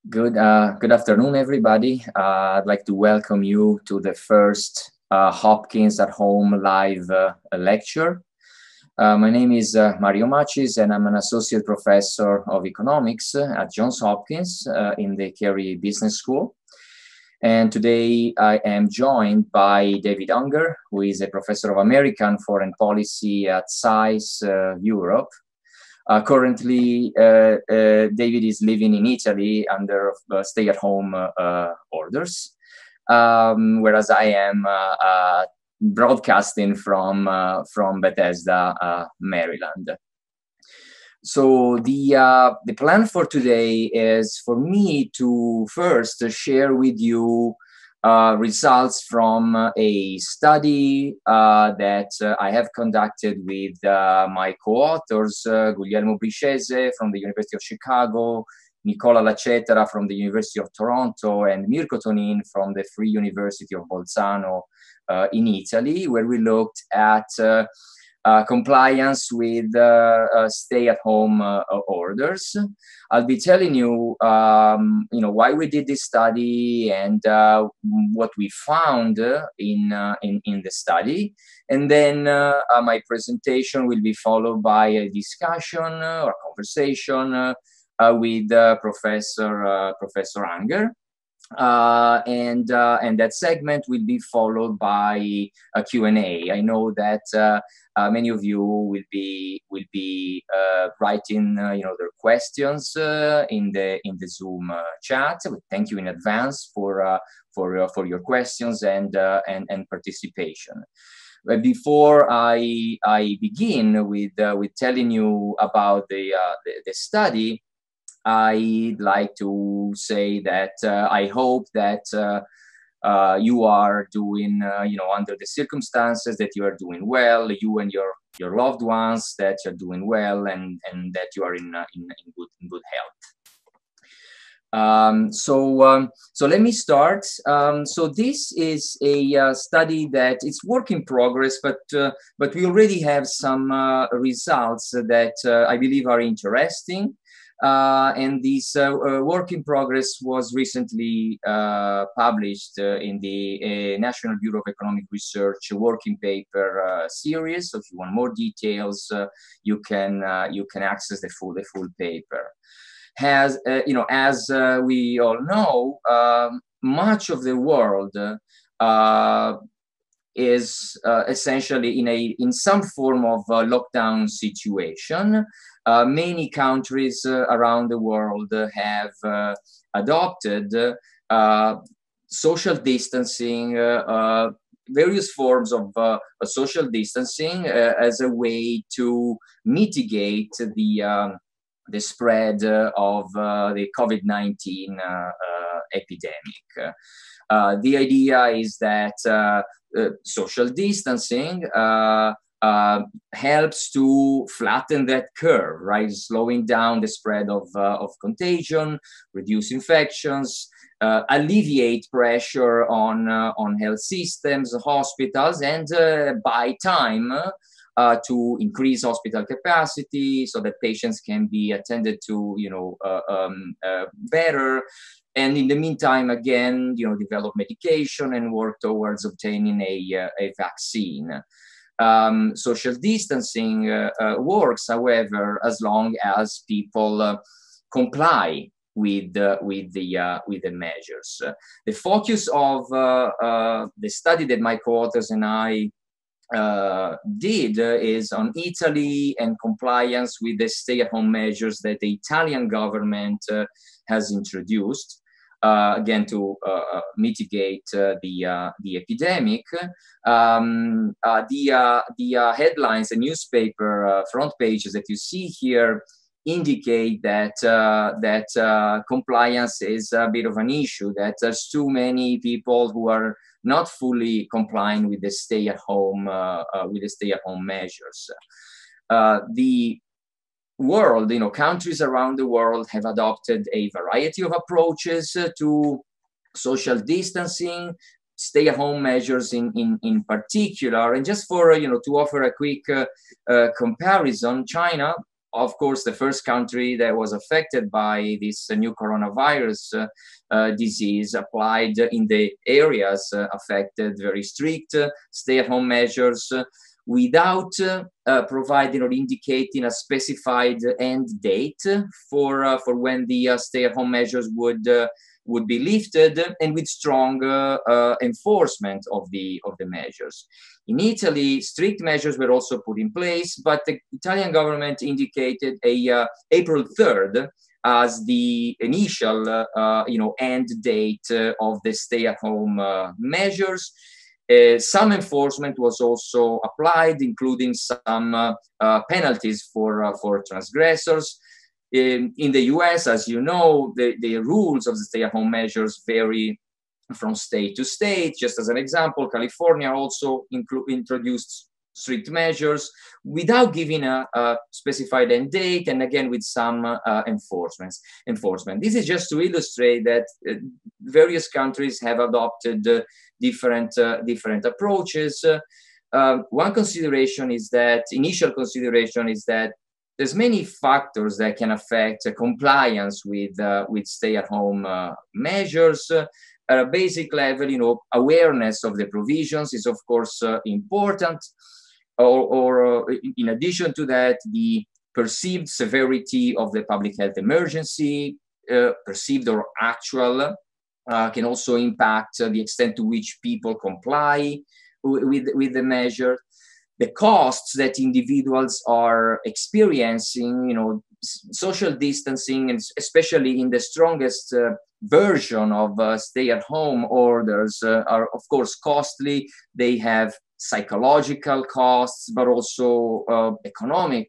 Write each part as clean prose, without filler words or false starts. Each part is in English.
Good afternoon, everybody. I'd like to welcome you to the first Hopkins at Home live lecture. My name is Mario Machis, and I'm an associate professor of economics at Johns Hopkins in the Carey Business School. And today I am joined by David Unger, who is a professor of American foreign policy at SAIS Europe. Currently, David is living in Italy under stay-at-home orders, whereas I am broadcasting from Bethesda, Maryland. So the plan for today is for me to first share with you results from a study that I have conducted with my co-authors, Guglielmo Briscese from the University of Chicago, Nicola Lacetera from the University of Toronto, and Mirko Tonin from the Free University of Bolzano in Italy, where we looked at compliance with stay-at-home orders. I'll be telling you, why we did this study and what we found in the study, and then my presentation will be followed by a discussion or conversation with Professor Unger. And that segment will be followed by a Q&A. I know that many of you will be writing their questions in the Zoom chat. Thank you in advance for your questions and participation. But before I begin with telling you about the study, I'd like to say that I hope that you are doing, under the circumstances, that you are doing well, you and your loved ones, that you're doing well, and that you are in good health. So let me start. So this is a study that it's work in progress, but we already have some results that I believe are interesting. And this work in progress was recently published in the National Bureau of Economic Research working paper series. So if you want more details, you can access the full paper. As we all know, much of the world is essentially in some form of lockdown situation. Many countries around the world have adopted social distancing, various forms of social distancing as a way to mitigate the spread of the COVID-19 epidemic. The idea is that social distancing helps to flatten that curve, right? Slowing down the spread of contagion, reduce infections, alleviate pressure on health systems, hospitals, and buy time to increase hospital capacity so that patients can be attended to, better. And in the meantime, again, develop medication and work towards obtaining a vaccine. Social distancing works, however, as long as people comply with the measures. The focus of the study that my co-authors and I did is on Italy and compliance with the stay-at-home measures that the Italian government has introduced. Again, to mitigate the epidemic. The headlines, the newspaper front pages that you see here indicate that compliance is a bit of an issue, that there's too many people who are not fully complying with the stay-at-home measures. The world, countries around the world have adopted a variety of approaches to social distancing, stay-at-home measures in particular. And just for to offer a quick comparison, China of course, the first country that was affected by this new coronavirus disease applied in the areas affected very strict stay-at-home measures without providing or indicating a specified end date for when the stay-at-home measures would be lifted, and with strong enforcement of the measures. In Italy, strict measures were also put in place, but the Italian government indicated April 3rd as the initial, end date of the stay-at-home measures. Some enforcement was also applied, including some penalties for transgressors. In the US, as you know, the rules of the stay-at-home measures vary from state to state. Just as an example, California also introduced strict measures without giving a specified end date, and again with some enforcement. This is just to illustrate that various countries have adopted different approaches. One consideration is that, initial consideration is that there's many factors that can affect compliance with stay-at-home measures. At a basic level, awareness of the provisions is of course important. Or in addition to that, the perceived severity of the public health emergency, perceived or actual, can also impact the extent to which people comply with the measure. The costs that individuals are experiencing, social distancing, and especially in the strongest version of stay-at-home orders are of course costly. They have psychological costs, but also economic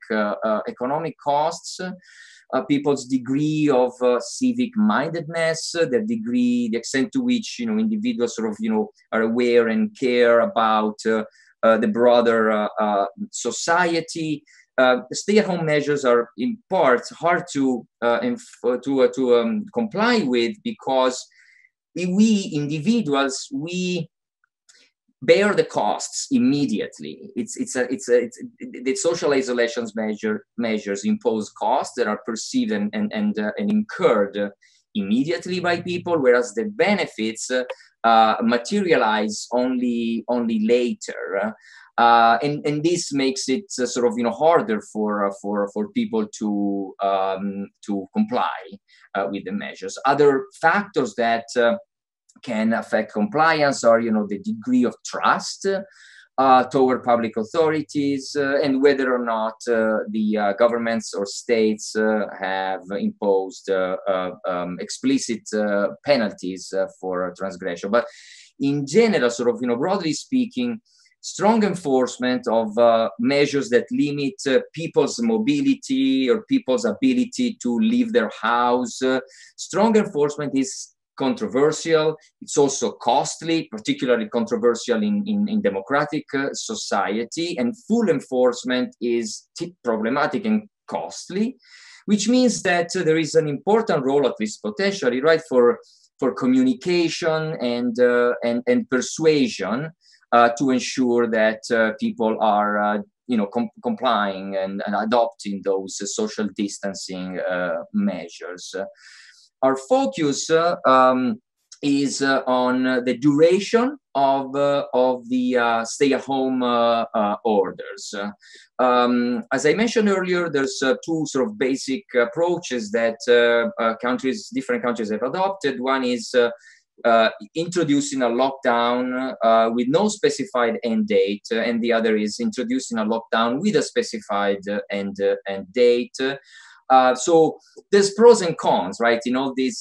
costs. People's degree of civic mindedness, the extent to which individuals are aware and care about the broader society. Stay-at-home measures are in part hard to comply with, because we individuals, we bear the costs immediately. The social isolation measures impose costs that are perceived and incurred immediately by people, whereas the benefits materialize only later. And this makes it harder for people to comply with the measures. Other factors that can affect compliance are, the degree of trust toward public authorities, and whether or not the governments or states have imposed explicit penalties for transgression. But in general, broadly speaking, strong enforcement of measures that limit people's mobility or people's ability to leave their house. Strong enforcement is controversial. It's also costly, particularly controversial in democratic society, and full enforcement is problematic and costly, which means that there is an important role, at least potentially, right, for communication and persuasion to ensure that people are complying and adopting those social distancing measures. Our focus is on the duration of the stay-at-home orders. As I mentioned earlier, there's two basic approaches that different countries have adopted. One is introducing a lockdown with no specified end date, and the other is introducing a lockdown with a specified end date. So there's pros and cons, right? These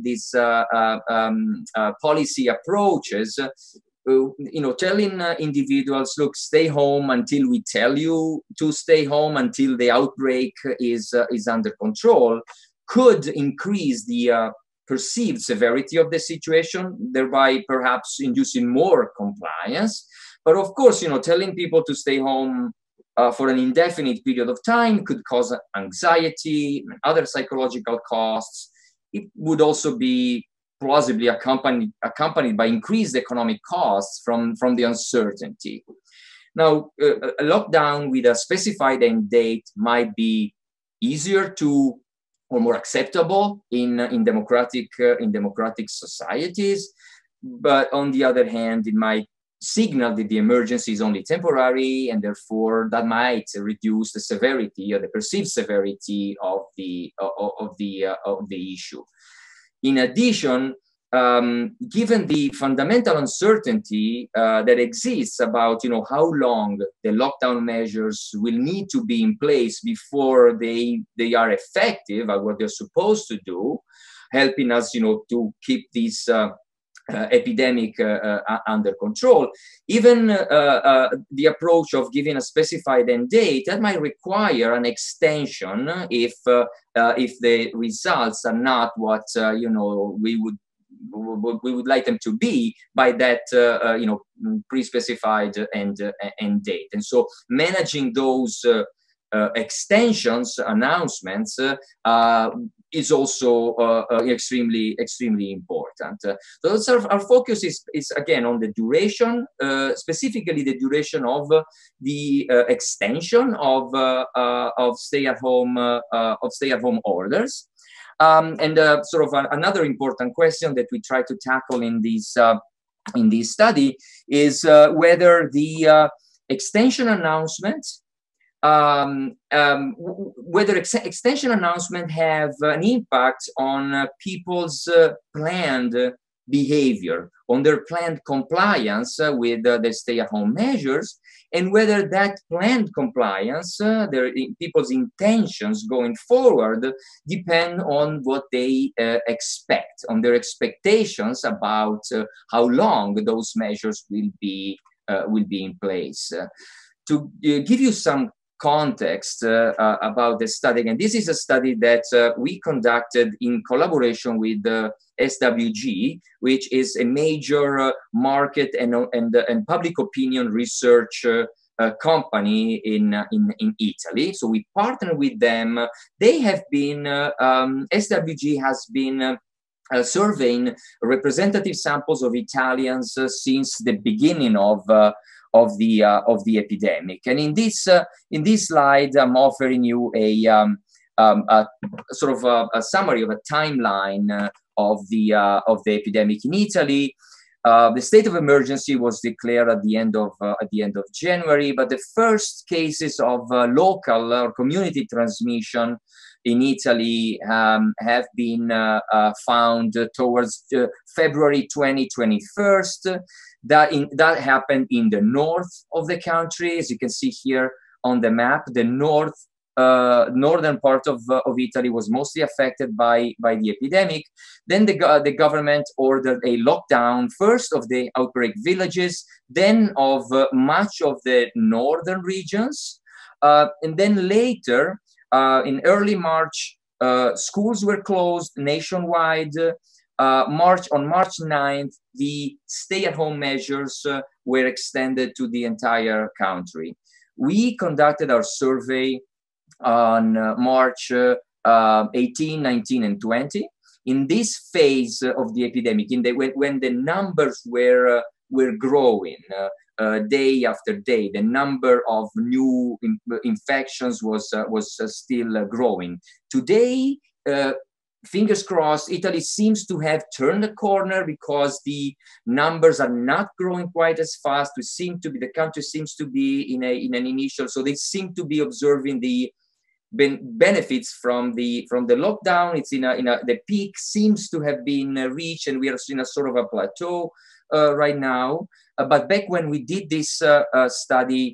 policy approaches, telling individuals, look, stay home until we tell you to stay home, until the outbreak is under control, could increase the perceived severity of the situation, thereby perhaps inducing more compliance. But of course, telling people to stay home for an indefinite period of time could cause anxiety and other psychological costs. It would also be plausibly accompanied by increased economic costs from the uncertainty. Now, a lockdown with a specified end date might be easier to or more acceptable in democratic societies. But on the other hand, it might signal that the emergency is only temporary, and therefore that might reduce the severity or the perceived severity of the issue. In addition, given the fundamental uncertainty that exists about how long the lockdown measures will need to be in place before they are effective at what they're supposed to do, helping us to keep this epidemic under control, even the approach of giving a specified end date that might require an extension if the results are not what we would like them to be by that pre-specified end date. And so managing those extensions announcements is also extremely important. So our focus is again on the duration, specifically the duration of the extension of stay-at-home orders. And sort of another important question that we try to tackle in this study is whether the extension announcement, whether extension announcement have an impact on people's planned behavior, on their planned compliance with the stay-at-home measures, and whether that planned compliance, people's intentions going forward, depend on what they expect, on their expectations about how long those measures will be in place. To give you some context about the study, and this is a study that we conducted in collaboration with SWG, which is a major market and public opinion research company in Italy. So we partnered with them. They have been SWG has been surveying representative samples of Italians since the beginning of the epidemic. And in this slide, I'm offering you a sort of a summary of a timeline of the epidemic in Italy. The state of emergency was declared at the end of January, but the first cases of local or community transmission in Italy have been found towards February 2021. That happened in the north of the country, as you can see here on the map. The northern part of Italy was mostly affected by the epidemic. Then the government ordered a lockdown, first of the outbreak villages, then of much of the northern regions, and then later, in early March, schools were closed nationwide. On March 9th, the stay-at-home measures were extended to the entire country. We conducted our survey on March 18, 19, and 20. In this phase of the epidemic, when the numbers were growing day after day, the number of new infections was still growing. Today, fingers crossed, Italy seems to have turned the corner because the numbers are not growing quite as fast. The country seems to be in an initial, so they seem to be observing the benefits from the lockdown. It's the peak seems to have been reached, and we are in a sort of a plateau right now. But back when we did this study,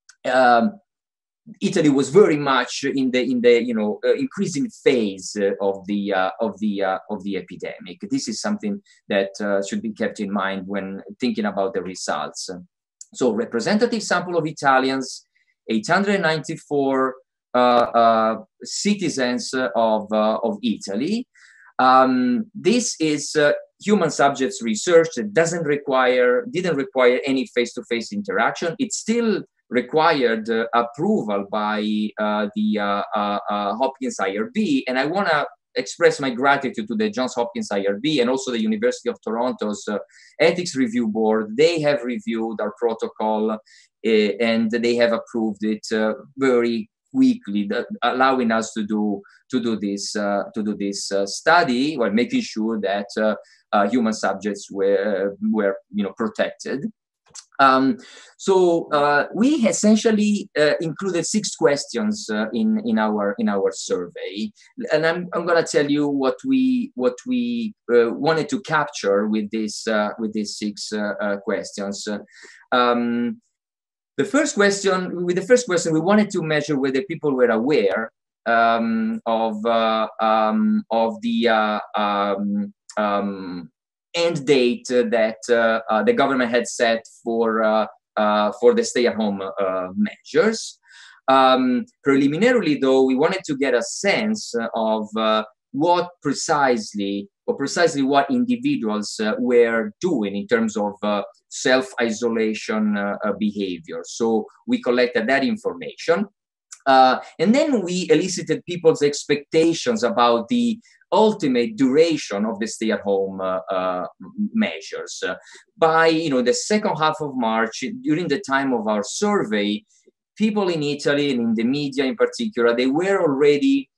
Italy was very much in the increasing phase of the epidemic. This is something that should be kept in mind when thinking about the results. So, representative sample of Italians, 894 citizens of Italy. This is human subjects research that didn't require any face-to-face interaction. It still required approval by the Hopkins IRB, and I want to express my gratitude to the Johns Hopkins IRB and also the University of Toronto's Ethics Review Board. They have reviewed our protocol and they have approved it very quickly, allowing us to do this study, while making sure that human subjects were protected. We essentially included 6 questions in our survey, and I'm going to tell you what we wanted to capture with these 6 questions. With the first question, we wanted to measure whether people were aware of the end date that the government had set for the stay-at-home measures. Preliminarily, though, we wanted to get a sense of what precisely what individuals were doing in terms of self-isolation behavior. So we collected that information. And then we elicited people's expectations about the ultimate duration of the stay-at-home measures. By the second half of March, during the time of our survey, people in Italy and in the media in particular, they were already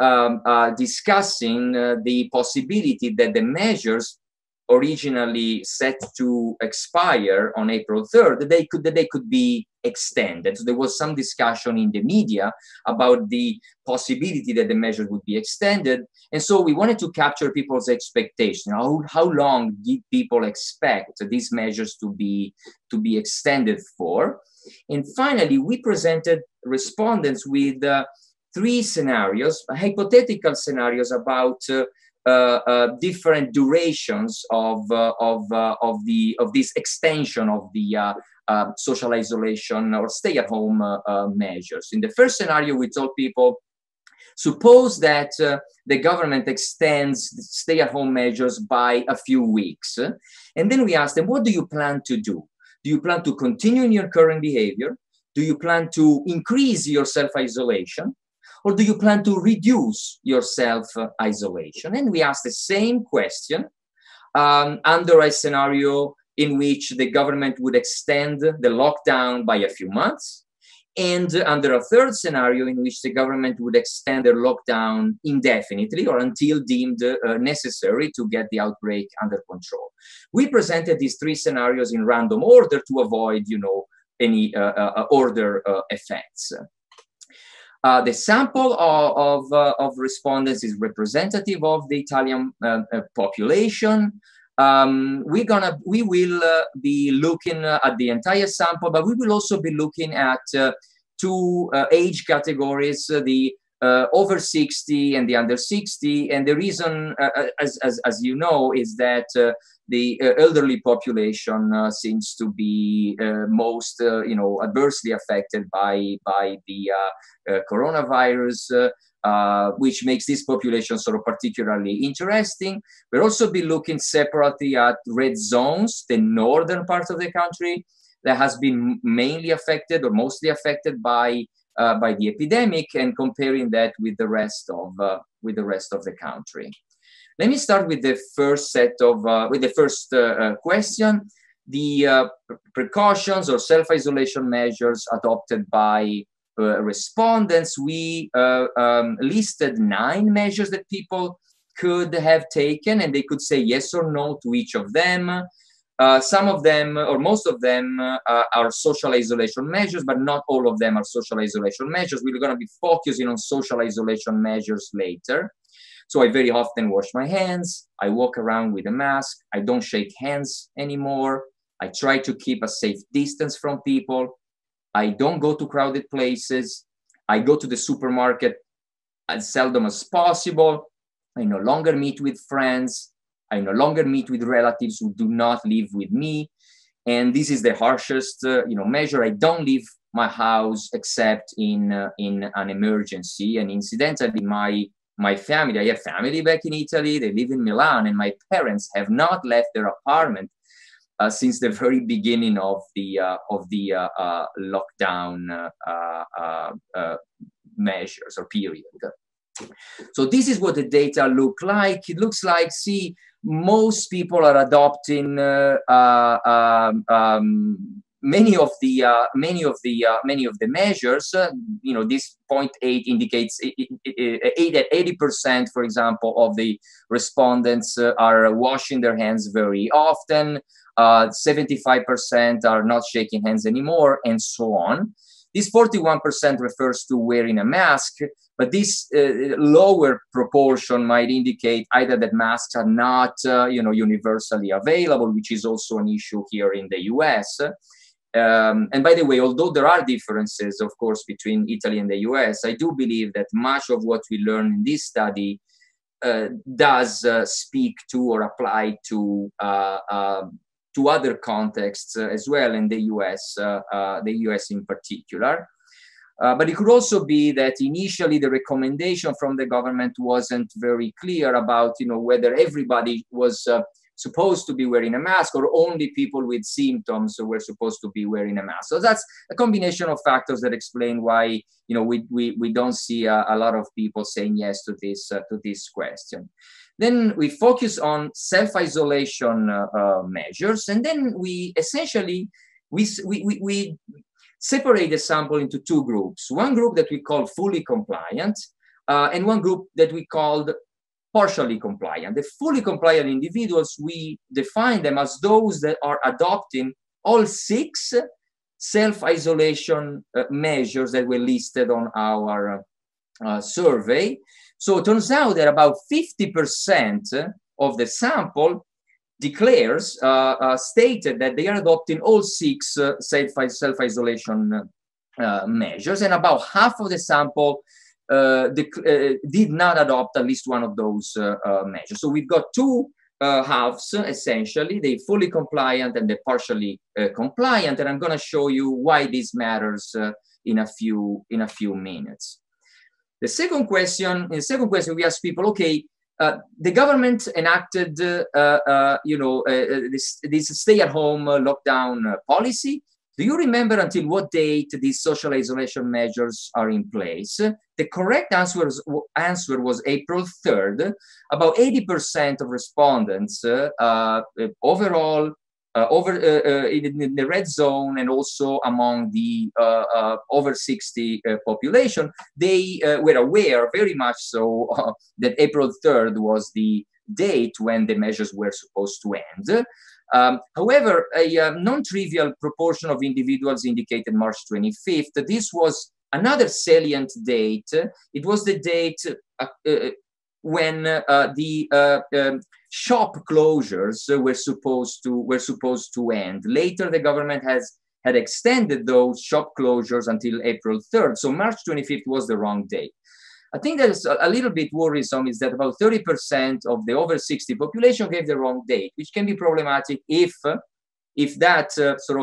discussing the possibility that the measures originally set to expire on April 3rd, that they could be extended. So there was some discussion in the media about the possibility that the measures would be extended. And so we wanted to capture people's expectation. How long did people expect these measures to be extended for? And finally, we presented respondents with 3 scenarios, hypothetical scenarios about different durations of this extension of the social isolation or stay-at-home measures. In the first scenario, we told people, suppose that the government extends stay-at-home measures by a few weeks, and then we asked them, what do you plan to do? Do you plan to continue in your current behavior? Do you plan to increase your self-isolation? Or do you plan to reduce your self-isolation? And we asked the same question under a scenario in which the government would extend the lockdown by a few months, and under a third scenario in which the government would extend their lockdown indefinitely or until deemed necessary to get the outbreak under control. We presented these 3 scenarios in random order to avoid, any order effects. The sample of respondents is representative of the Italian population. We will be looking at the entire sample, but we will also be looking at 2 age categories, the over 60 and the under 60. And the reason, as you know, is that the elderly population seems to be most, adversely affected by the coronavirus, which makes this population sort of particularly interesting. We'll also be looking separately at red zones, the northern part of the country that has been mainly affected or mostly affected by the epidemic, and comparing that with the rest of the country. Let me start with the first question. The precautions or self-isolation measures adopted by respondents. We listed 9 measures that people could have taken, and they could say yes or no to each of them. Some of them, or most of them, are social isolation measures, but not all of them are social isolation measures. We're going to be focusing on social isolation measures later. So I very often wash my hands. I walk around with a mask. I don't shake hands anymore. I try to keep a safe distance from people. I don't go to crowded places. I go to the supermarket as seldom as possible. I no longer meet with friends. I no longer meet with relatives who do not live with me. And this is the harshest measure. I don't leave my house except in an emergency. And incidentally, my family, I have family back in Italy. They live in Milan, and my parents have not left their apartment since the very beginning of the lockdown measures or period. So this is what the data look like. It looks like, see, most people are adopting many of the measures, this 0.8 indicates that 80%, for example, of the respondents are washing their hands very often. 75% are not shaking hands anymore, and so on. This 41% refers to wearing a mask, but this lower proportion might indicate either that masks are not, universally available, which is also an issue here in the US. And by the way, although there are differences, of course, between Italy and the US, I do believe that much of what we learn in this study does speak to or apply to other contexts as well in the US in particular. But it could also be that initially the recommendation from the government wasn't very clear about, whether everybody was supposed to be wearing a mask or only people with symptoms were supposed to be wearing a mask. So that's a combination of factors that explain why, we don't see a lot of people saying yes to this question. Then we focus on self-isolation measures, and then we essentially we separate the sample into two groups. One group that we call fully compliant, and one group that we called partially compliant. The fully compliant individuals, we define them as those that are adopting all 6 self-isolation measures that were listed on our survey. So it turns out that about 50% of the sample stated that they are adopting all 6 self-isolation measures, and about half of the sample did not adopt at least one of those measures. So we've got 2 halves, essentially, the fully compliant and the partially compliant, and I'm going to show you why this matters in a few minutes. In the second question, we ask people, okay, the government enacted, this stay-at-home lockdown policy. Do you remember until what date these social isolation measures are in place? The correct answer was April 3rd. About 80% of respondents overall, in the red zone and also among the over 60 population, they were aware very much so that April 3rd was the date when the measures were supposed to end. However, a non-trivial proportion of individuals indicated March 25th. This was another salient date. It was the date when the shop closures were supposed to end. Later, the government had extended those shop closures until April 3rd. So March 25th was the wrong date. I think that is a little bit worrisome is that about 30% of the over 60 population gave the wrong date, which can be problematic if that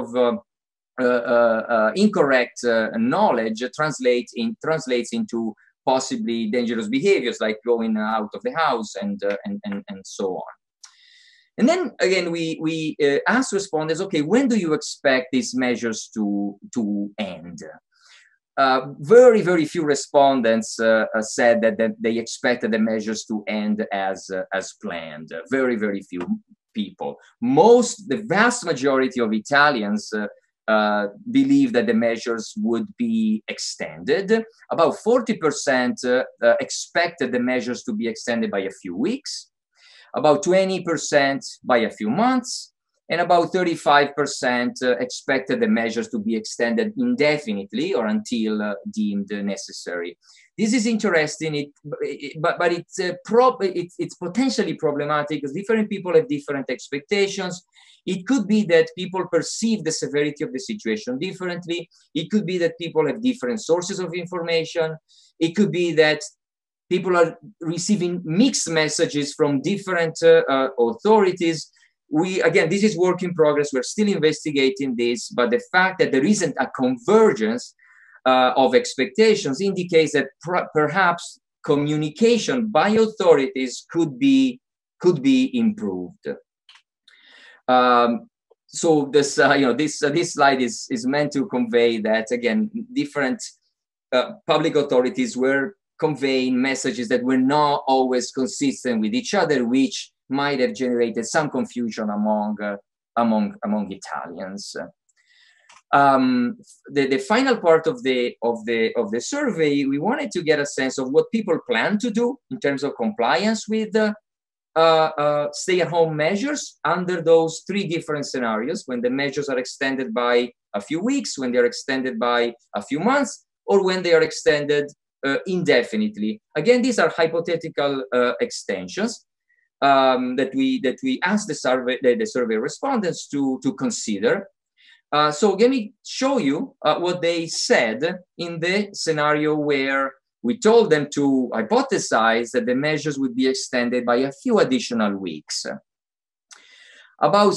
incorrect knowledge translates into possibly dangerous behaviors like going out of the house and so on. And then again, we ask respondents, okay, when do you expect these measures to end? Very, very few respondents said that they expected the measures to end as planned. Very, very few people. The vast majority of Italians believe that the measures would be extended. About 40% expected the measures to be extended by a few weeks, about 20% by a few months, and about 35% expected the measures to be extended indefinitely or until deemed necessary. This is interesting, but it's potentially problematic because different people have different expectations. It could be that people perceive the severity of the situation differently. It could be that people have different sources of information. It could be that people are receiving mixed messages from different authorities. Again, this is work in progress. We're still investigating this, but the fact that there isn't a convergence of expectations indicates that perhaps communication by authorities could be improved. So this this slide is meant to convey that again different public authorities were conveying messages that were not always consistent with each other, which might have generated some confusion among Italians. The final part of the survey, we wanted to get a sense of what people plan to do in terms of compliance with stay-at-home measures under those three different scenarios, when the measures are extended by a few weeks, when they are extended by a few months, or when they are extended indefinitely. Again, these are hypothetical extensions that we asked the survey respondents to consider. So let me show you what they said in the scenario where we told them to hypothesize that the measures would be extended by a few additional weeks. About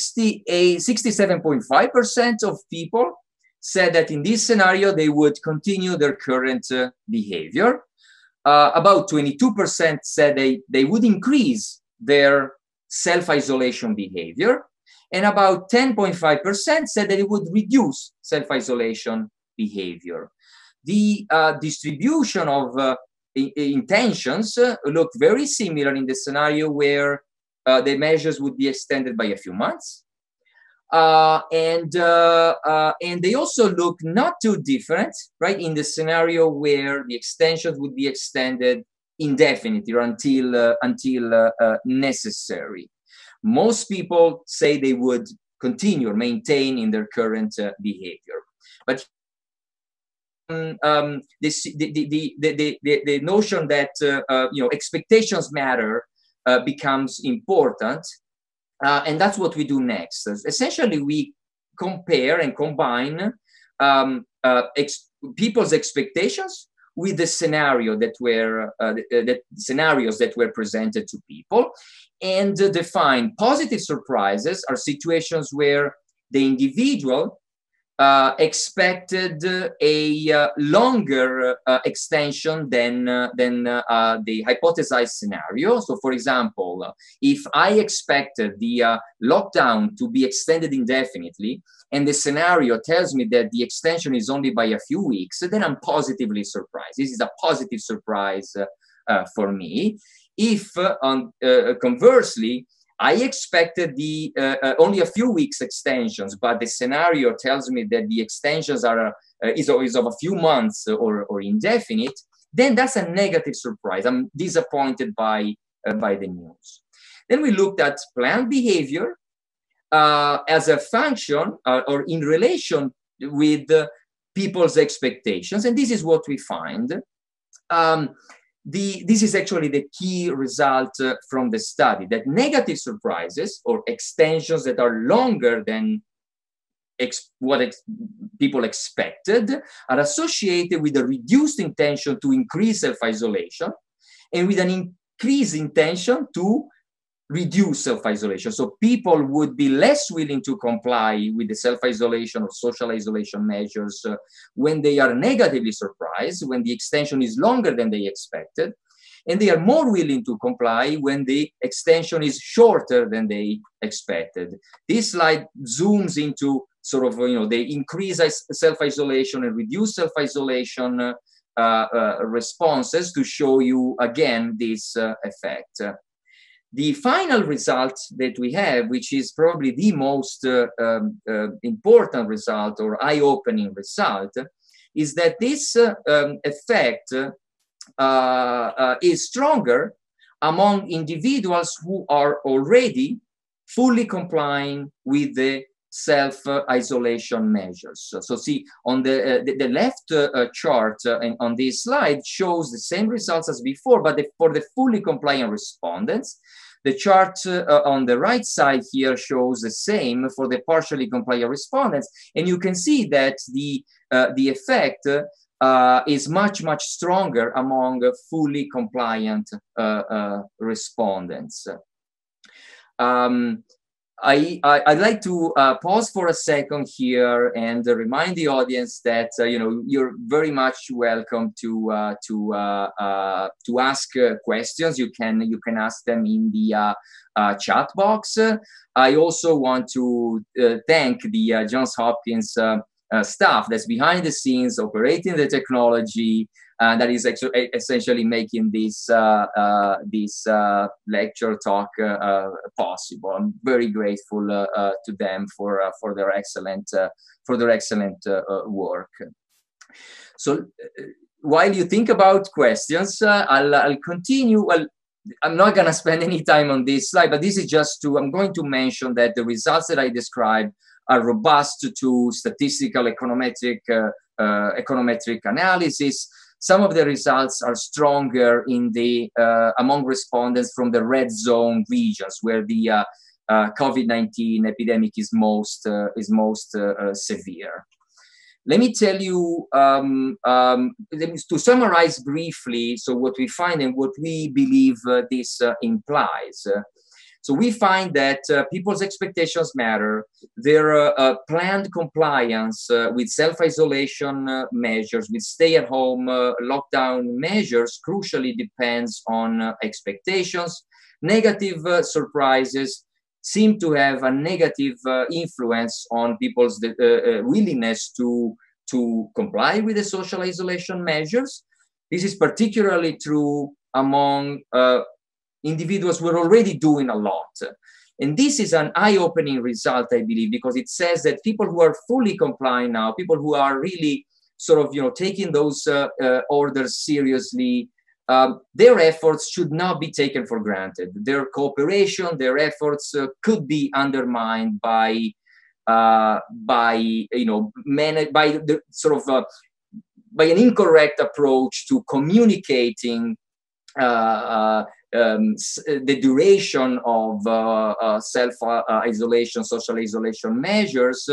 67.5% of people said that in this scenario they would continue their current behavior. About 22% said they would increase their self-isolation behavior. And about 10.5% said that it would reduce self-isolation behavior. The distribution of intentions look very similar in the scenario where the measures would be extended by a few months. And they also look not too different, right, in the scenario where the extensions would be extended indefinitely or until necessary. Most people say they would continue or maintain in their current behavior. But the notion that expectations matter becomes important, and that's what we do next. Essentially, we compare and combine people's expectations with the scenario that were scenarios that were presented to people, and define positive surprises are situations where the individual expected a longer extension than the hypothesized scenario. So, for example, if I expected the lockdown to be extended indefinitely, and the scenario tells me that the extension is only by a few weeks, then I'm positively surprised. This is a positive surprise for me. If, conversely, I expected the only a few weeks extensions, but the scenario tells me that the extensions are is of a few months or indefinite, then that's a negative surprise. I'm disappointed by the news. Then we looked at planned behavior as a function or in relation with people's expectations, and this is what we find. This is actually the key result from the study, that negative surprises or extensions that are longer than people expected are associated with a reduced intention to increase self-isolation and with an increased intention to reduce self-isolation. So people would be less willing to comply with the self-isolation or social isolation measures when they are negatively surprised, when the extension is longer than they expected, and they are more willing to comply when the extension is shorter than they expected. This slide zooms into sort of, the increased self-isolation and reduced self-isolation responses to show you again this effect. The final result that we have, which is probably the most important result or eye-opening result, is that this effect is stronger among individuals who are already fully complying with the self-isolation measures. So see, on the left chart on this slide shows the same results as before, but for the fully compliant respondents. The chart on the right side here shows the same for the partially compliant respondents, and you can see that the effect is much stronger among fully compliant respondents. I'd like to pause for a second here and remind the audience that you're very much welcome to ask questions. You can ask them in the chat box. I also want to thank the Johns Hopkins staff that's behind the scenes operating the technology, that is actually essentially making this lecture talk possible. I'm very grateful to them for their excellent work. So while you think about questions, I'll continue. Well, I'm not going to spend any time on this slide, but this is just I'm going to mention that the results that I described are robust to statistical econometric analysis. Some of the results are stronger in the among respondents from the red zone regions, where the COVID-19 epidemic is most severe. Let me tell you, to summarize briefly, so what we find and what we believe this implies. So we find that people's expectations matter. Their planned compliance with self-isolation measures, with stay-at-home lockdown measures, crucially depends on expectations. Negative surprises seem to have a negative influence on people's willingness to comply with the social isolation measures. This is particularly true among individuals who are already doing a lot. And this is an eye-opening result, I believe, because it says that people who are fully complying now, people who are really sort of, taking those orders seriously, their efforts should not be taken for granted. Their cooperation, their efforts could be undermined by an incorrect approach to communicating the duration of self-isolation, social isolation measures.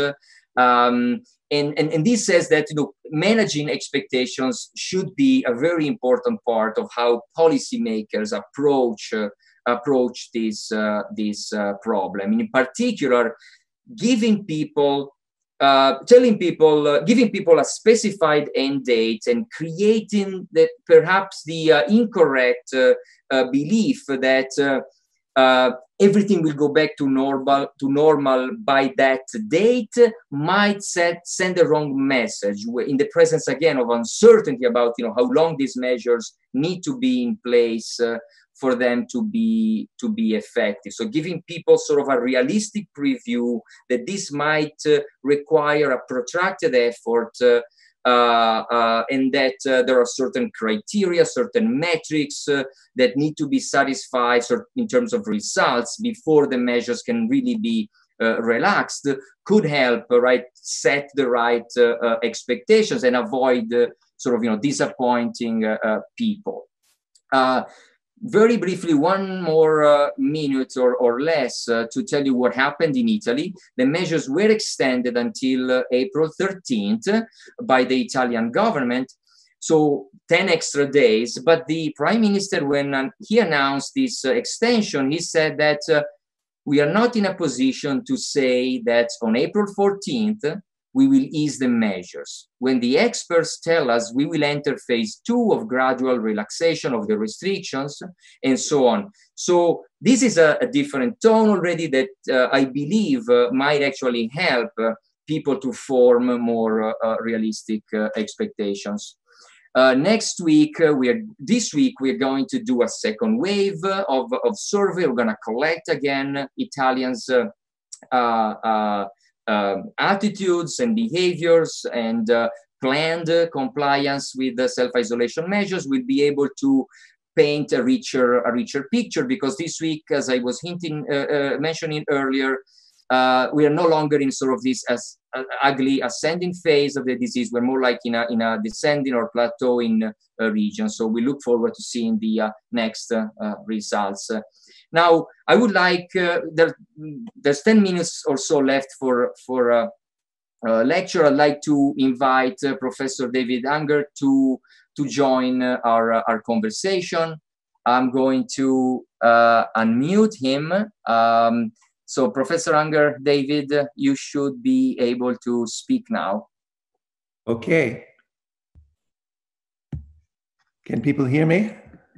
And this says that managing expectations should be a very important part of how policymakers approach this problem. In particular, giving people a specified end date and creating that perhaps the incorrect belief that everything will go back to normal by that date might send the wrong message in the presence again of uncertainty about how long these measures need to be in place for them to be effective. So giving people sort of a realistic preview that this might require a protracted effort and that there are certain criteria, certain metrics that need to be satisfied in terms of results before the measures can really be relaxed, could help set the right expectations and avoid disappointing people. Very briefly, one more minute or less to tell you what happened in Italy. The measures were extended until April 13th by the Italian government, so 10 extra days. But the Prime Minister, when he announced this extension, he said that we are not in a position to say that on April 14th, we will ease the measures. When the experts tell us we will enter phase 2 of gradual relaxation of the restrictions and so on. So this is a different tone already that I believe might actually help people to form more realistic expectations. Next week, this week, we're going to do a second wave of survey. We're gonna collect again Italians' attitudes and behaviors, and planned compliance with the self-isolation measures. We'll be able to paint a richer picture, because this week, as I was mentioning earlier, we are no longer in sort of this ugly ascending phase of the disease. We're more like in a descending or plateauing region. So we look forward to seeing the next results. Now, I would like, there's 10 minutes or so left for lecture. I'd like to invite Professor David Unger to join our conversation. I'm going to unmute him. So Professor Unger, David, you should be able to speak now. Okay. Can people hear me?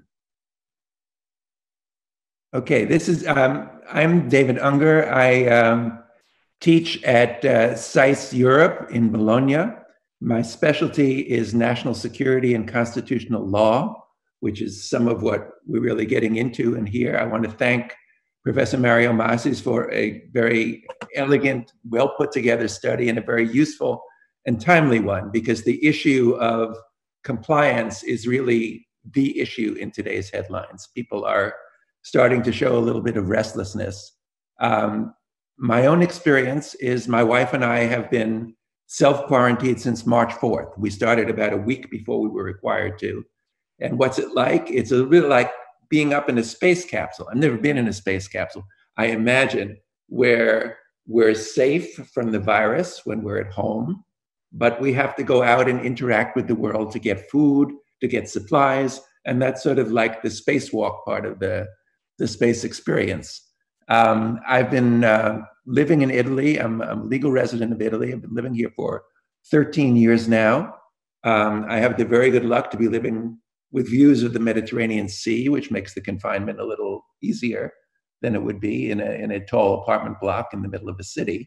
Okay, this is, I'm David Unger. I teach at SAIS Europe in Bologna. My specialty is national security and constitutional law, which is some of what we're really getting into in here. I want to thank Professor Mario Masis for a very elegant, well put together study and a very useful and timely one, because the issue of compliance is really the issue in today's headlines. People are starting to show a little bit of restlessness. My own experience is my wife and I have been self-quarantined since March 4th. We started about a week before we were required to. And what's it like? It's a bit like being up in a space capsule. I've never been in a space capsule. I imagine where we're safe from the virus when we're at home, but we have to go out and interact with the world to get food, to get supplies, and that's sort of like the spacewalk part of the space experience. I've been living in Italy. I'm a legal resident of Italy. I've been living here for 13 years now. I have the very good luck to be living with views of the Mediterranean Sea, which makes the confinement a little easier than it would be in a tall apartment block in the middle of a city.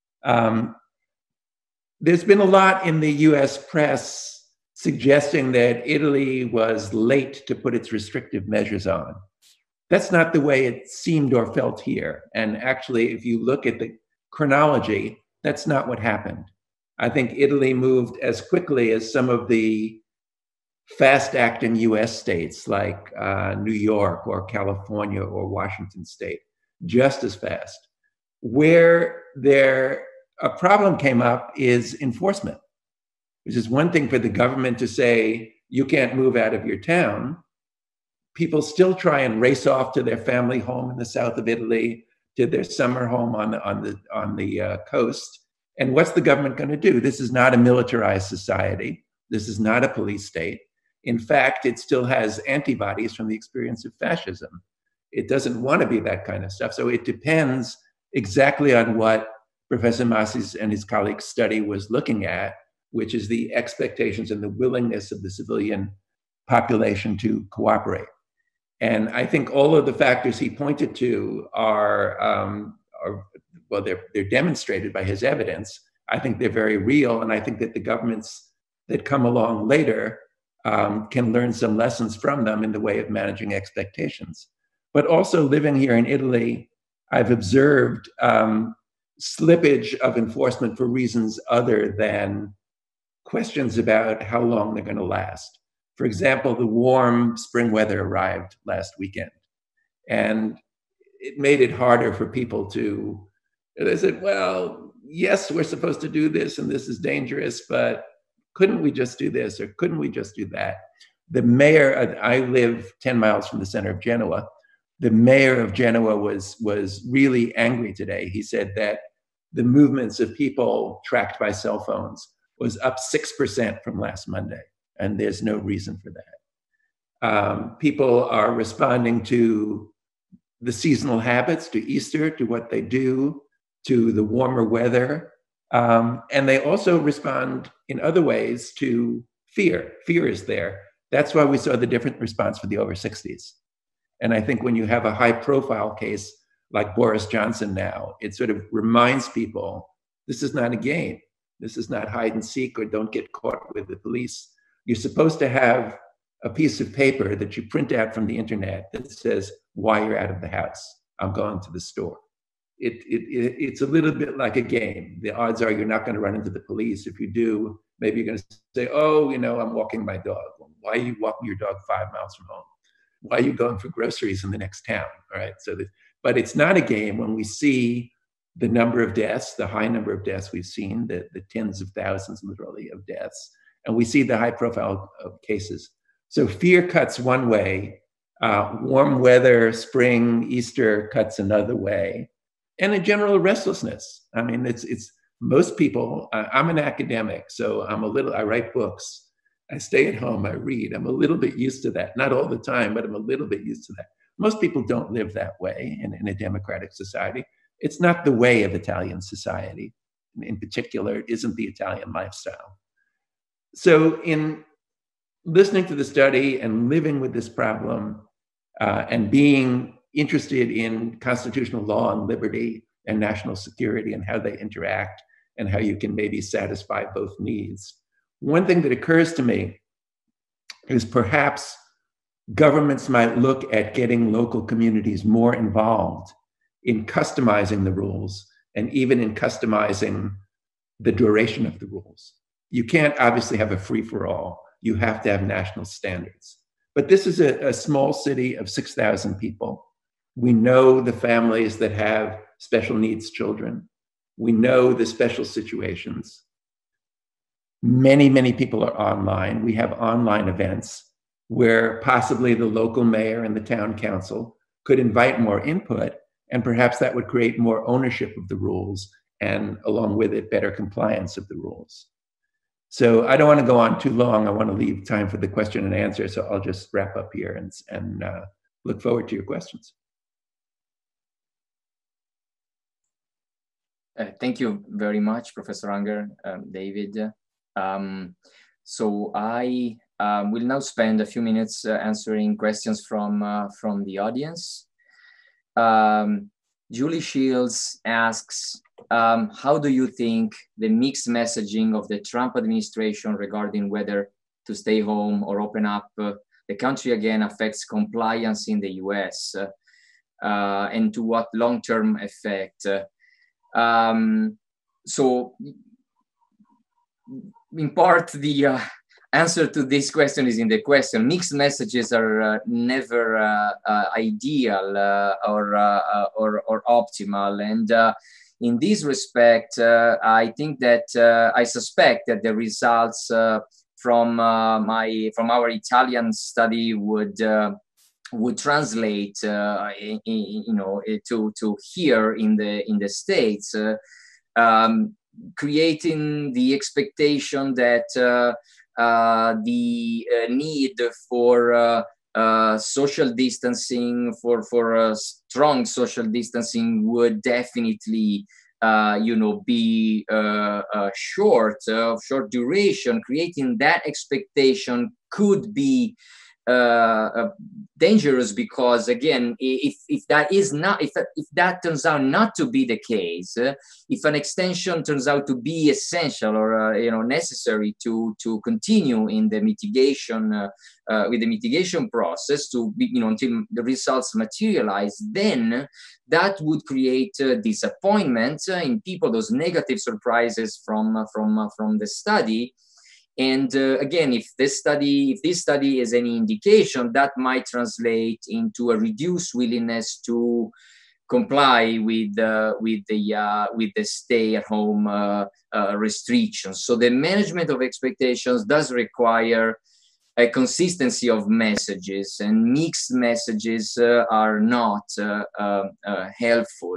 There's been a lot in the US press suggesting that Italy was late to put its restrictive measures on. That's not the way it seemed or felt here. And actually, if you look at the chronology, that's not what happened. I think Italy moved as quickly as some of the fast-acting US states like New York or California or Washington State, just as fast. Where a problem came up is enforcement, which is one thing for the government to say, you can't move out of your town. People still try and race off to their family home in the south of Italy, to their summer home on the coast. And what's the government going to do? This is not a militarized society. This is not a police state. In fact, it still has antibodies from the experience of fascism. It doesn't want to be that kind of stuff. So it depends exactly on what Professor Masis and his colleagues' study was looking at, which is the expectations and the willingness of the civilian population to cooperate. And I think all of the factors he pointed to they're demonstrated by his evidence. I think they're very real, and I think that the governments that come along later can learn some lessons from them in the way of managing expectations. But also living here in Italy, I've observed slippage of enforcement for reasons other than questions about how long they're going to last. For example, the warm spring weather arrived last weekend, and it made it harder for people to, they said, well, yes, we're supposed to do this and this is dangerous, but couldn't we just do this or couldn't we just do that? The mayor, I live 10 miles from the center of Genoa. The mayor of Genoa was really angry today. He said that the movements of people tracked by cell phones was up 6% from last Monday, and there's no reason for that. People are responding to the seasonal habits, to Easter, to what they do, to the warmer weather. And they also respond in other ways to fear. Fear is there. That's why we saw the different response for the over 60s. And I think when you have a high profile case like Boris Johnson now, it sort of reminds people, this is not a game. This is not hide and seek or don't get caught with the police. You're supposed to have a piece of paper that you print out from the internet that says why you're out of the house. I'm going to the store. It's a little bit like a game. The odds are you're not going to run into the police. If you do, maybe you're going to say, oh, I'm walking my dog. Well, why are you walking your dog 5 miles from home? Why are you going for groceries in the next town? All right. But it's not a game when we see the number of deaths, the high number of deaths we've seen, the tens of thousands literally of deaths, and we see the high profile of cases. So fear cuts one way, warm weather, spring, Easter cuts another way, and a general restlessness. I mean, it's most people, I'm an academic, so I write books, I stay at home, I read. I'm a little bit used to that. Not all the time, but I'm a little bit used to that. Most people don't live that way in a democratic society. It's not the way of Italian society. In particular, it isn't the Italian lifestyle. So in listening to the study and living with this problem and being interested in constitutional law and liberty and national security and how they interact and how you can maybe satisfy both needs, One thing that occurs to me is perhaps governments might look at getting local communities more involved in customizing the rules and even in customizing the duration of the rules. You can't obviously have a free-for-all. You have to have national standards. But this is a small city of 6,000 people. We know the families that have special needs children. We know the special situations. Many, many people are online. We have online events where possibly the local mayor and the town council could invite more input, and perhaps that would create more ownership of the rules and along with it, better compliance of the rules. So I don't want to go on too long. I want to leave time for the question and answer. So I'll just wrap up here and look forward to your questions. Thank you very much, Professor Unger, David. So I will now spend a few minutes answering questions from the audience. Julie Shields asks, how do you think the mixed messaging of the Trump administration regarding whether to stay home or open up the country again affects compliance in the US, and to what long-term effect? So in part, the answer to this question is in the question. Mixed messages are never ideal or optimal. And in this respect, I think that I suspect that the results from our Italian study would translate, you know, to here in the States, creating the expectation that the need for social distancing, for strong social distancing, would definitely, you know, be short duration. Creating that expectation could be dangerous, because again, if that turns out not to be the case, if an extension turns out to be essential or you know, necessary to continue in the mitigation with the mitigation process, to be, you know, until the results materialize, then that would create disappointment in people, those negative surprises from the study. And again, if this study is any indication, that might translate into a reduced willingness to comply with the stay-at-home restrictions. So the management of expectations does require a consistency of messages, and mixed messages are not helpful.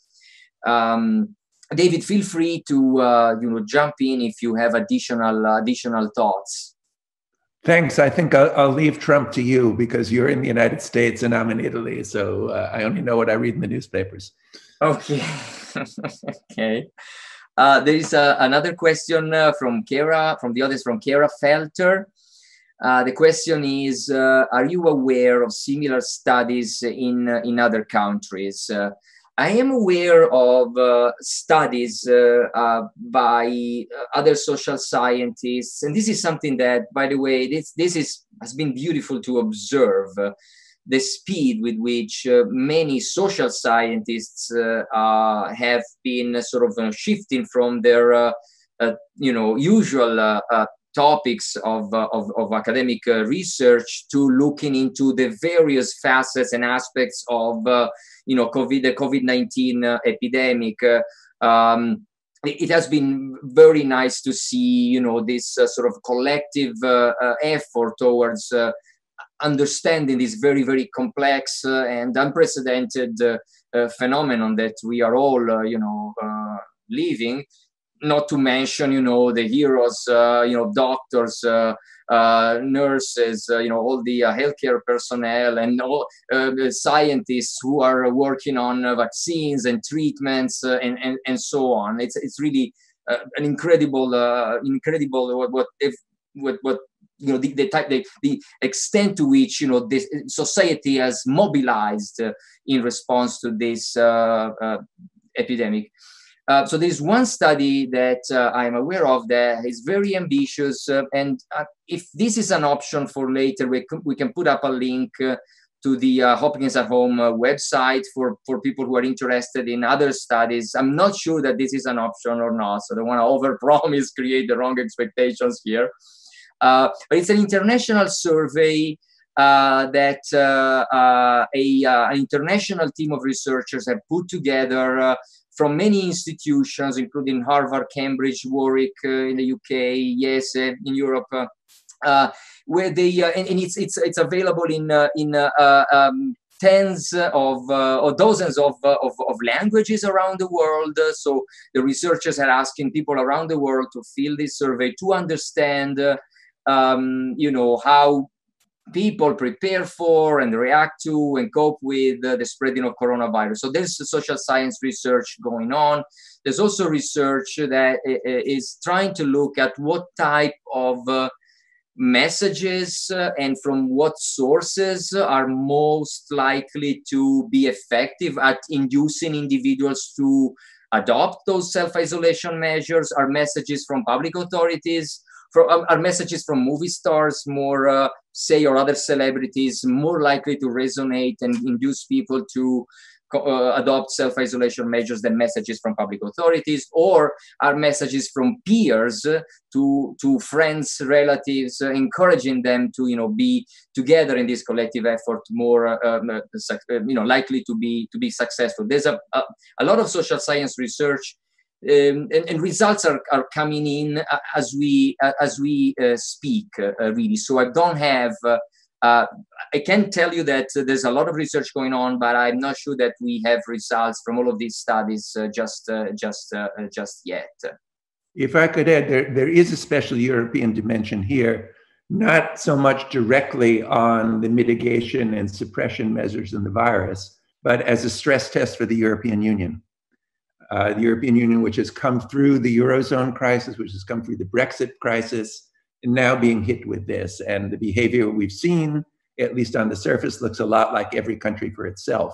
David, feel free to you know, jump in if you have additional thoughts. Thanks. I think I'll leave Trump to you, because you're in the United States and I'm in Italy, so I only know what I read in the newspapers. Okay. Okay. There is another question from Kara, from the audience, from Kara Felter. The question is, are you aware of similar studies in other countries? I am aware of studies by other social scientists, and this is something that, by the way, has been beautiful to observe, the speed with which many social scientists have been sort of shifting from their you know, usual topics of academic research to looking into the various facets and aspects of you know, the COVID-19 epidemic. It has been very nice to see, you know, this sort of collective effort towards understanding this very, very complex and unprecedented phenomenon that we are all, you know, living. Not to mention, you know, the heroes, you know, doctors, nurses, you know, all the healthcare personnel and all the scientists who are working on vaccines and treatments and so on. It's really an incredible what you know, the extent to which, you know, this society has mobilized in response to this epidemic. So there's one study that I'm aware of that is very ambitious, and if this is an option for later, we can put up a link to the Hopkins at Home website for people who are interested in other studies. I'm not sure that this is an option or not, so I don't want to overpromise, create the wrong expectations here. But it's an international survey that an international team of researchers have put together from many institutions, including Harvard, Cambridge, Warwick in the UK, yes, in Europe, where they and it's available in tens of or dozens of languages around the world. So the researchers are asking people around the world to fill this survey to understand, you know, how people prepare for and react to and cope with the spreading of coronavirus. So there's social science research going on. There's also research that is trying to look at what type of messages and from what sources are most likely to be effective at inducing individuals to adopt those self-isolation measures. Are messages from public authorities, are messages from movie stars more, say, or other celebrities more likely to resonate and induce people to adopt self-isolation measures than messages from public authorities? Or are messages from peers to friends, relatives, encouraging them to, you know, be together in this collective effort more, you know, likely to be successful? There's a lot of social science research. And results are coming in as we speak, really. So I don't have, I can tell you that there's a lot of research going on, but I'm not sure that we have results from all of these studies just yet. If I could add, there is a special European dimension here, not so much directly on the mitigation and suppression measures in the virus, but as a stress test for the European Union. The European Union, which has come through the Eurozone crisis, which has come through the Brexit crisis, and now being hit with this. And the behavior we've seen, at least on the surface, looks a lot like every country for itself.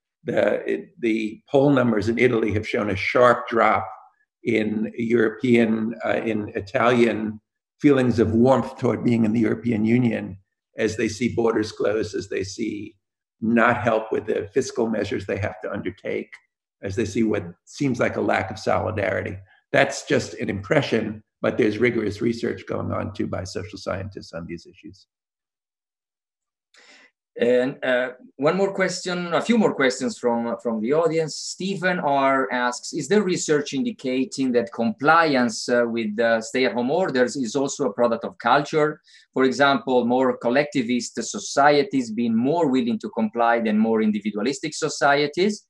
The poll numbers in Italy have shown a sharp drop in European, in Italian feelings of warmth toward being in the European Union as they see borders closed, as they see not help with the fiscal measures they have to undertake, as they see what seems like a lack of solidarity. That's just an impression, but there's rigorous research going on too by social scientists on these issues. And one more question, a few more questions from the audience. Stephen R. asks, is there research indicating that compliance with stay-at-home orders is also a product of culture? For example, more collectivist societies being more willing to comply than more individualistic societies?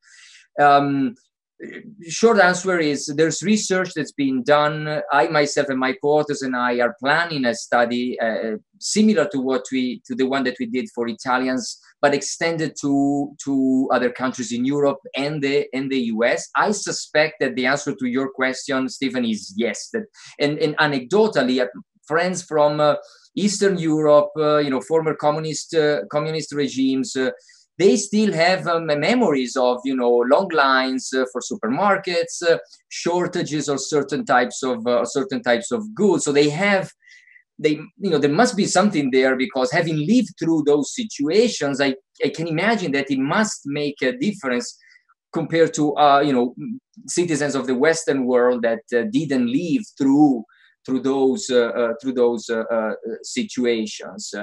Short answer is there's research that's been done. I myself and my co-authors and I are planning a study similar to the one that we did for Italians, but extended to other countries in Europe and the US. I suspect that the answer to your question, Stephen, is yes. That and anecdotally, friends from Eastern Europe, you know, former communist regimes. They still have memories of, you know, long lines for supermarkets, shortages of certain types of goods. So you know, there must be something there, because having lived through those situations, I can imagine that it must make a difference compared to you know, citizens of the Western world that didn't live through those situations.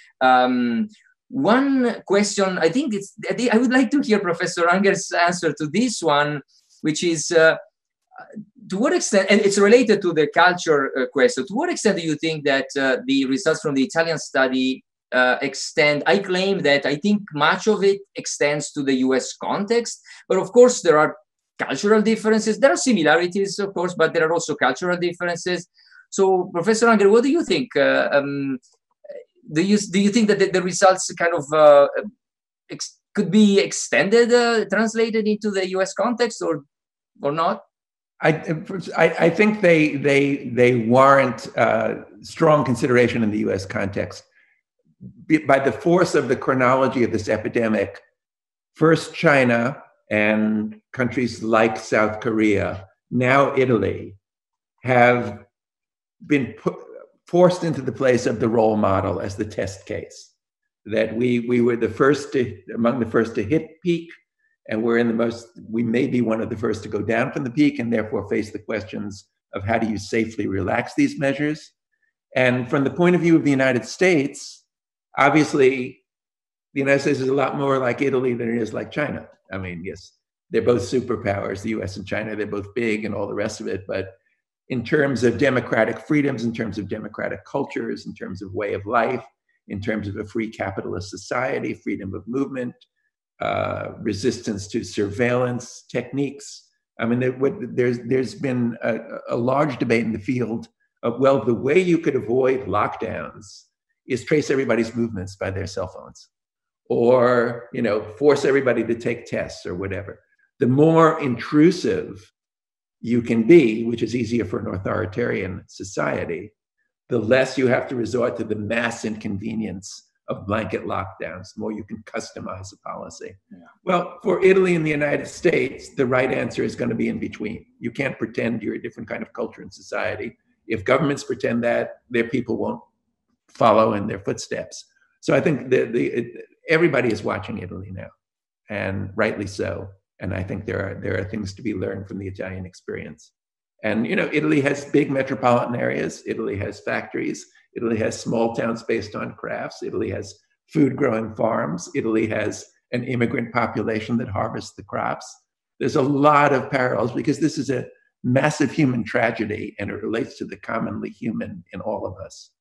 One question, I would like to hear Professor Unger's answer to this one, which is to what extent, and it's related to the culture question, to what extent do you think that the results from the Italian study extend? I claim that I think much of it extends to the US context, but of course there are cultural differences. There are similarities, of course, but there are also cultural differences. So, Professor Unger, what do you think? Do you think that the results kind of could be extended, translated into the U.S. context, or not? I think they warrant strong consideration in the U.S. context. By the force of the chronology of this epidemic, first China and countries like South Korea now Italy, have been forced into the place of the role model as the test case. That we were the first among the first to hit peak, and we may be one of the first to go down from the peak, and therefore face the questions of how do you safely relax these measures. And from the point of view of the United States, obviously, the United States is a lot more like Italy than it is like China. I mean, yes, they're both superpowers, the US and China, they're both big and all the rest of it. But in terms of democratic freedoms, in terms of democratic cultures, in terms of way of life, in terms of a free capitalist society, freedom of movement, resistance to surveillance techniques. I mean, there's been a large debate in the field of, well, the way you could avoid lockdowns is trace everybody's movements by their cell phones, or force everybody to take tests or whatever. The more intrusive you can be, which is easier for an authoritarian society, the less you have to resort to the mass inconvenience of blanket lockdowns, the more you can customize a policy. Yeah. Well, for Italy and the United States, the right answer is going to be in between. You can't pretend you're a different kind of culture and society. If governments pretend that, their people won't follow in their footsteps. So I think everybody is watching Italy now, and rightly so. And I think there are things to be learned from the Italian experience. And Italy has big metropolitan areas. Italy has factories. Italy has small towns based on crafts. Italy has food growing farms. Italy has an immigrant population that harvests the crops. There's a lot of parallels because this is a massive human tragedy, and it relates to the commonly human in all of us.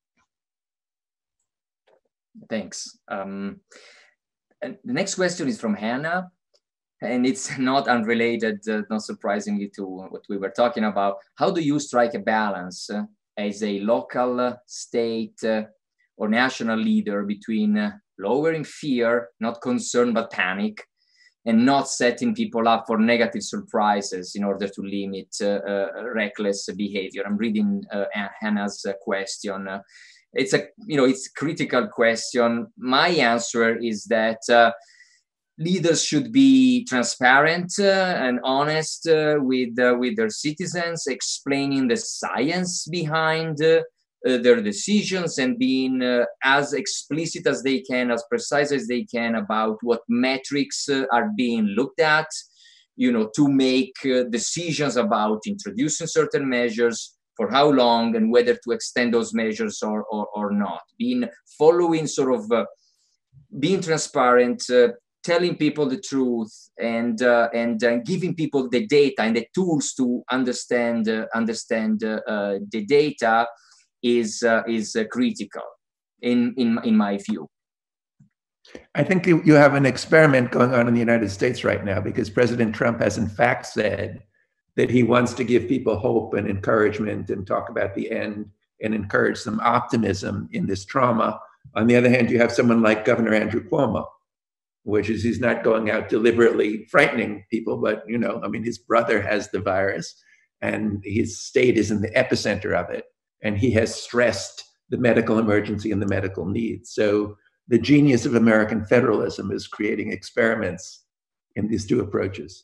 Thanks. And the next question is from Hannah, and it's not unrelated, not surprisingly, to what we were talking about. How do you strike a balance as a local, state, or national leader between lowering fear, not concern, but panic, and not setting people up for negative surprises in order to limit reckless behavior? I'm reading Hannah's question. It's a critical question. My answer is that leaders should be transparent and honest with their citizens, explaining the science behind their decisions, and being as explicit as they can, as precise as they can about what metrics are being looked at, to make decisions about introducing certain measures, for how long, and whether to extend those measures or not. Following being transparent, telling people the truth, and giving people the data and the tools to understand the data is critical in my view. I think you have an experiment going on in the United States right now, because President Trump has in fact said that he wants to give people hope and encouragement and talk about the end and encourage some optimism in this trauma. On the other hand, you have someone like Governor Andrew Cuomo, which is he's not going out deliberately frightening people, but his brother has the virus and his state is in the epicenter of it. And he has stressed the medical emergency and the medical needs. So the genius of American federalism is creating experiments in these two approaches.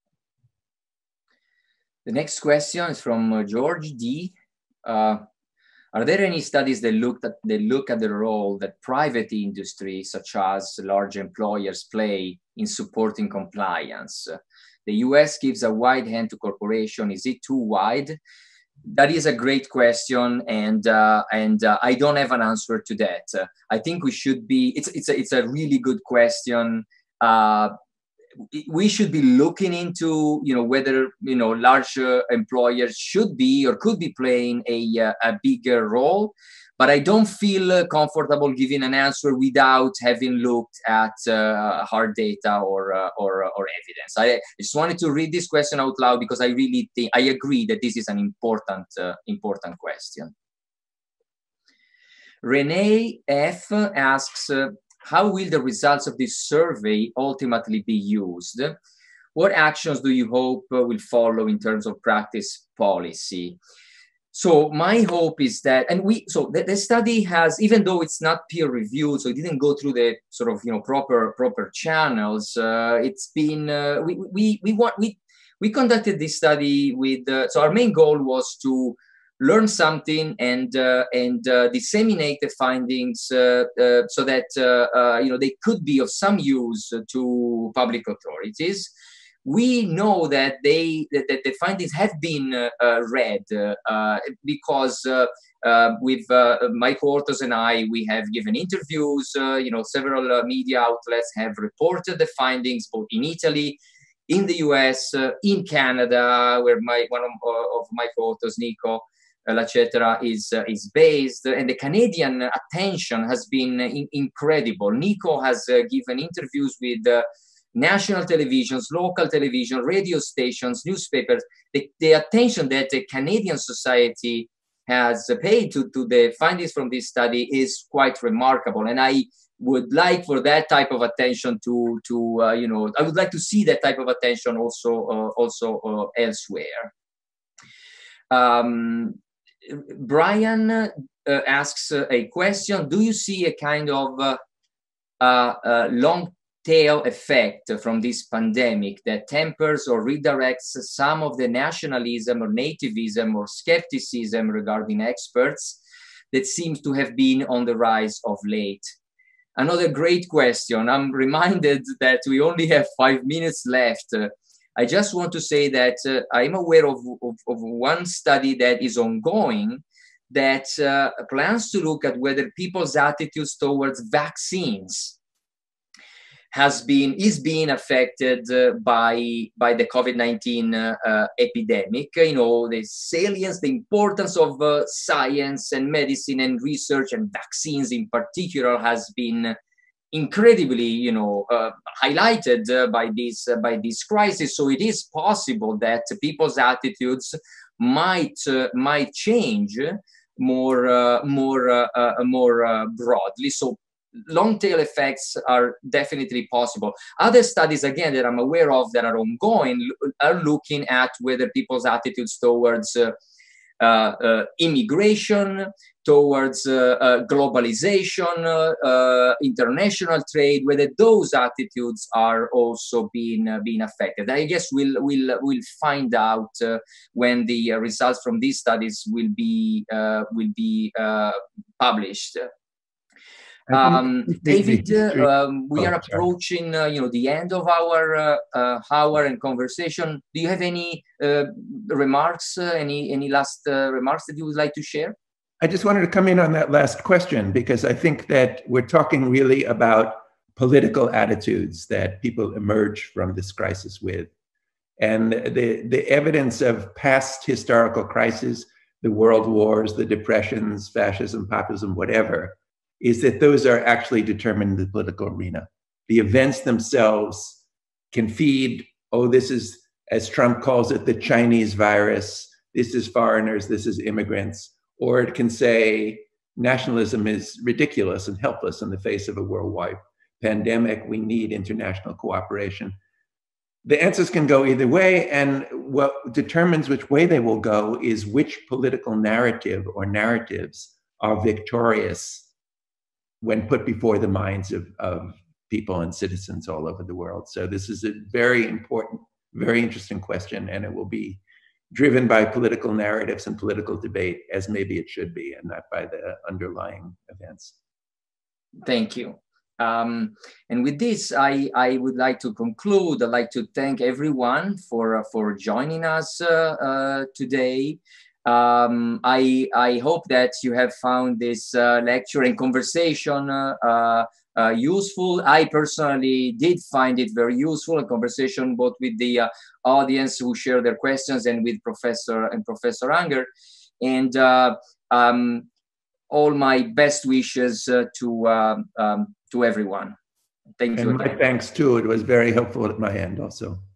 The next question is from George D. Are there any studies that look at the role that private industry, such as large employers, play in supporting compliance? The US gives a wide hand to corporations. Is it too wide? That is a great question, and I don't have an answer to that. I think we should be. It's a really good question. We should be looking into whether large employers should be or could be playing a bigger role, but I don't feel comfortable giving an answer without having looked at hard data or evidence. I just wanted to read this question out loud because I really think I agree that this is an important question. Renee F asks, how will the results of this survey ultimately be used? What actions do you hope will follow in terms of practice policy? So my hope is that, and the study has, even though it's not peer reviewed, so it didn't go through the proper channels. It's been we conducted this study with, so our main goal was to learn something and disseminate the findings so that they could be of some use to public authorities. We know that the findings have been read because with my co-authors and I, we have given interviews. Several media outlets have reported the findings, both in Italy, in the US, in Canada, where one of my co-authors, Nico Lacetera, is based, and the Canadian attention has been incredible. Nico has given interviews with national televisions, local television, radio stations, newspapers. The attention that the Canadian society has paid to the findings from this study is quite remarkable, and I would like for that type of attention I would like to see that type of attention also elsewhere. Brian asks a question: do you see a kind of long tail effect from this pandemic that tempers or redirects some of the nationalism or nativism or skepticism regarding experts that seems to have been on the rise of late? Another great question. I'm reminded that we only have 5 minutes left. I just want to say that I'm aware of one study that is ongoing that plans to look at whether people's attitudes towards vaccines is being affected by the COVID-19 epidemic. The salience, the importance of science and medicine and research and vaccines in particular has been incredibly, highlighted by this crisis. So it is possible that people's attitudes might change more broadly. So long tail effects are definitely possible. Other studies, again, that I'm aware of that are ongoing are looking at whether people's attitudes towards immigration, towards globalization, international trade, whether those attitudes are also being affected. I guess we'll find out when the results from these studies will be published. David, we are approaching, the end of our hour and conversation. Do you have any remarks, any last remarks that you would like to share? I just wanted to come in on that last question, because I think that we're talking really about political attitudes that people emerge from this crisis with. And the evidence of past historical crises, the world wars, the depressions, fascism, populism, whatever, is that those are actually determined in the political arena. The events themselves can feed, this is, as Trump calls it, the Chinese virus, this is foreigners, this is immigrants, or it can say nationalism is ridiculous and helpless in the face of a worldwide pandemic, we need international cooperation. The answers can go either way, and what determines which way they will go is which political narrative or narratives are victorious when put before the minds of people and citizens all over the world. So this is a very important, very interesting question, and it will be driven by political narratives and political debate, as maybe it should be, and not by the underlying events. Thank you. And with this, I would like to conclude. I'd like to thank everyone for joining us today. I hope that you have found this lecture and conversation useful. I personally did find it very useful, a conversation both with the audience who share their questions and with Professor Unger. And all my best wishes to everyone. Thank you. And my thanks too. It was very helpful at my end also.